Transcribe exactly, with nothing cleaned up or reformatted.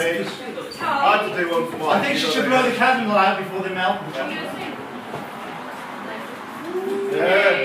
please. I had to do one for mine. I think she should blow the candle out before they melt. Yeah.